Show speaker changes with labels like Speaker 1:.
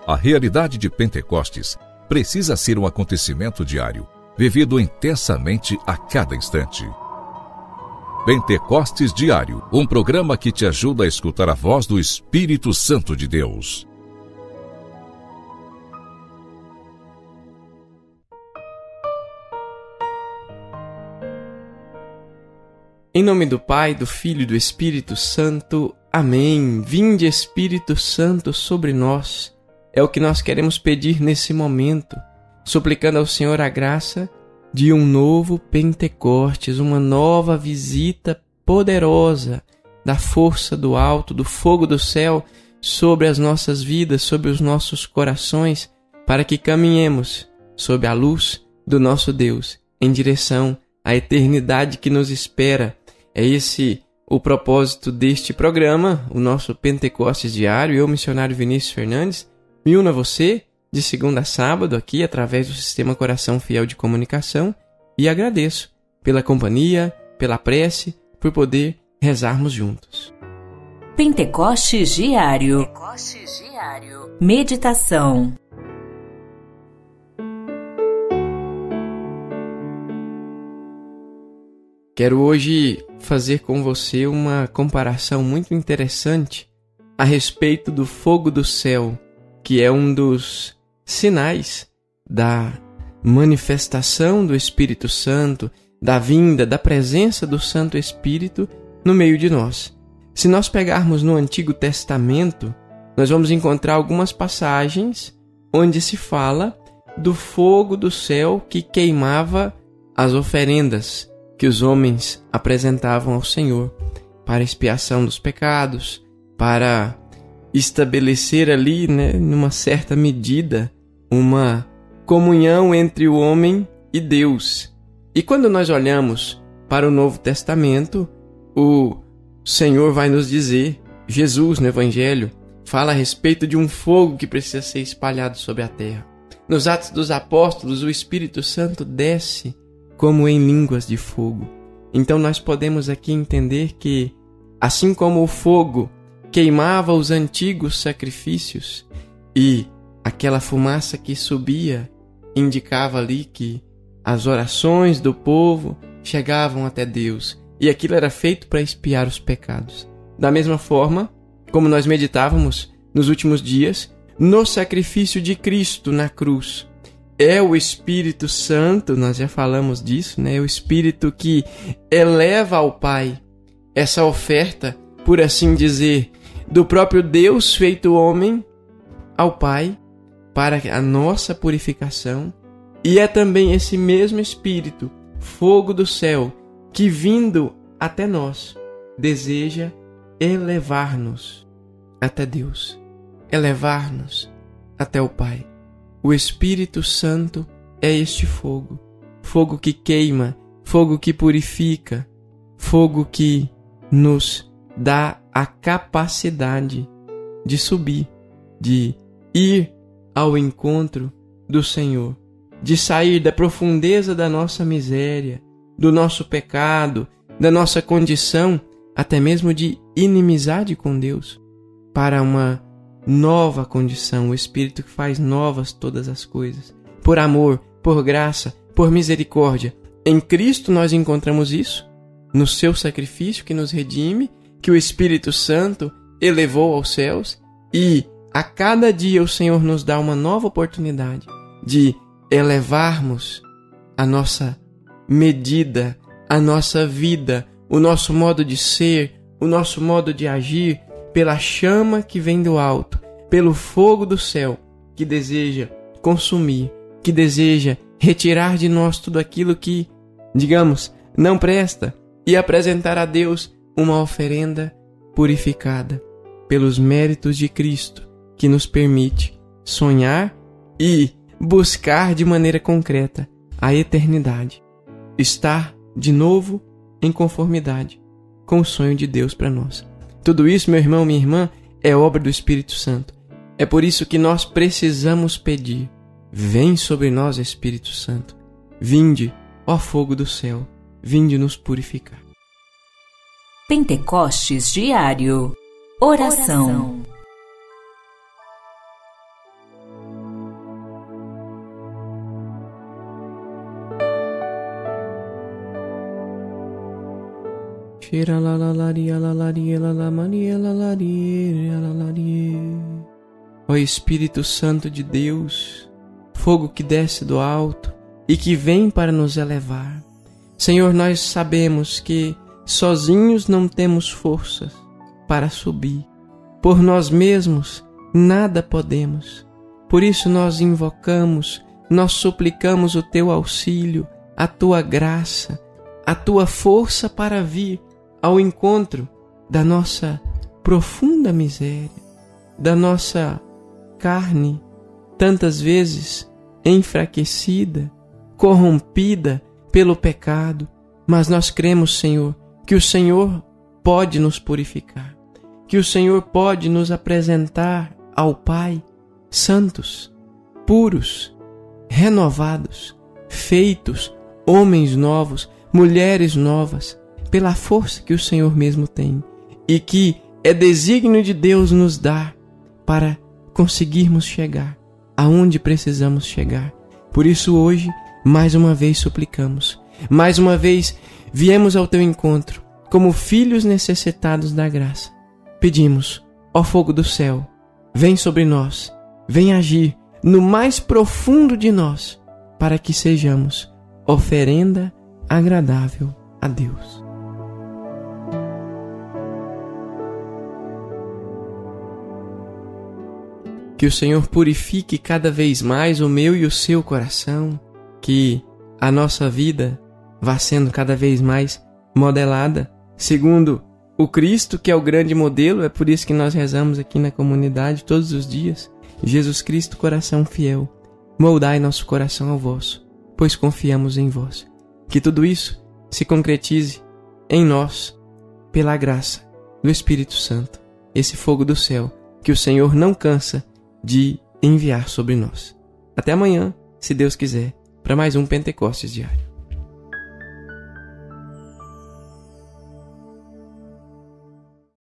Speaker 1: A realidade de Pentecostes precisa ser um acontecimento diário, vivido intensamente a cada instante. Pentecostes Diário, um programa que te ajuda a escutar a voz do Espírito Santo de Deus.
Speaker 2: Em nome do Pai, do Filho e do Espírito Santo. Amém. Vinde, Espírito Santo, sobre nós. É o que nós queremos pedir nesse momento, suplicando ao Senhor a graça de um novo Pentecostes, uma nova visita poderosa da força do alto, do fogo do céu sobre as nossas vidas, sobre os nossos corações, para que caminhemos sob a luz do nosso Deus, em direção à eternidade que nos espera. É esse o propósito deste programa, o nosso Pentecostes Diário. Eu, missionário Vinícius Fernandes, me uno a você de segunda a sábado aqui através do Sistema Coração Fiel de Comunicação e agradeço pela companhia, pela prece, por poder rezarmos juntos.
Speaker 3: Pentecostes Diário. Meditação.
Speaker 2: Quero hoje fazer com você uma comparação muito interessante a respeito do fogo do céu, que é um dos sinais da manifestação do Espírito Santo, da vinda, da presença do Santo Espírito no meio de nós. Se nós pegarmos no Antigo Testamento, nós vamos encontrar algumas passagens onde se fala do fogo do céu que queimava as oferendas que os homens apresentavam ao Senhor para expiação dos pecados, para estabelecer ali, numa certa medida, uma comunhão entre o homem e Deus. E quando nós olhamos para o Novo Testamento, o Senhor vai nos dizer, Jesus no Evangelho, fala a respeito de um fogo que precisa ser espalhado sobre a terra. Nos Atos dos Apóstolos, o Espírito Santo desce como em línguas de fogo. Então nós podemos aqui entender que, assim como o fogo queimava os antigos sacrifícios e aquela fumaça que subia indicava ali que as orações do povo chegavam até Deus e aquilo era feito para expiar os pecados. Da mesma forma, como nós meditávamos nos últimos dias, no sacrifício de Cristo na cruz, é o Espírito Santo, nós já falamos disso, o Espírito que eleva ao Pai essa oferta, por assim dizer, do próprio Deus feito homem ao Pai para a nossa purificação. E é também esse mesmo Espírito, fogo do céu, que vindo até nós, deseja elevar-nos até Deus, elevar-nos até o Pai. O Espírito Santo é este fogo, fogo que queima, fogo que purifica, fogo que nos dá a capacidade de subir, de ir ao encontro do Senhor, de sair da profundeza da nossa miséria, do nosso pecado, da nossa condição, até mesmo de inimizade com Deus, para uma nova condição, o Espírito que faz novas todas as coisas. Por amor, por graça, por misericórdia. Em Cristo nós encontramos isso, no seu sacrifício que nos redime, que o Espírito Santo elevou aos céus, e a cada dia o Senhor nos dá uma nova oportunidade de elevarmos a nossa medida, a nossa vida, o nosso modo de ser, o nosso modo de agir, pela chama que vem do alto, pelo fogo do céu, que deseja consumir, que deseja retirar de nós tudo aquilo que, digamos, não presta, e apresentar a Deus uma oferenda purificada pelos méritos de Cristo, que nos permite sonhar e buscar de maneira concreta a eternidade, estar de novo em conformidade com o sonho de Deus para nós. Tudo isso, meu irmão, minha irmã, é obra do Espírito Santo. É por isso que nós precisamos pedir: vem sobre nós, Espírito Santo. Vinde, ó fogo do céu, vinde nos purificar.
Speaker 3: Pentecostes Diário. Oração.
Speaker 2: Ó Espírito Santo de Deus, fogo que desce do alto e que vem para nos elevar. Senhor, nós sabemos que sozinhos não temos forças para subir. Por nós mesmos nada podemos. Por isso nós invocamos, nós suplicamos o Teu auxílio, a Tua graça, a Tua força para vir ao encontro da nossa profunda miséria, da nossa carne, tantas vezes enfraquecida, corrompida pelo pecado. Mas nós cremos, Senhor, que o Senhor pode nos purificar, que o Senhor pode nos apresentar ao Pai santos, puros, renovados, feitos, homens novos, mulheres novas, pela força que o Senhor mesmo tem e que é desígnio de Deus nos dar para conseguirmos chegar aonde precisamos chegar. Por isso hoje, mais uma vez suplicamos, mais uma vez viemos ao Teu encontro como filhos necessitados da graça. Pedimos, ó fogo do céu, vem sobre nós, vem agir no mais profundo de nós, para que sejamos oferenda agradável a Deus. Que o Senhor purifique cada vez mais o meu e o seu coração, que a nossa vida vá sendo cada vez mais modelada segundo o Cristo, que é o grande modelo. É por isso que nós rezamos aqui na comunidade todos os dias. Jesus Cristo, coração fiel, moldai nosso coração ao vosso, pois confiamos em vós. Que tudo isso se concretize em nós, pela graça do Espírito Santo, esse fogo do céu que o Senhor não cansa de enviar sobre nós. Até amanhã, se Deus quiser, para mais um Pentecostes Diário.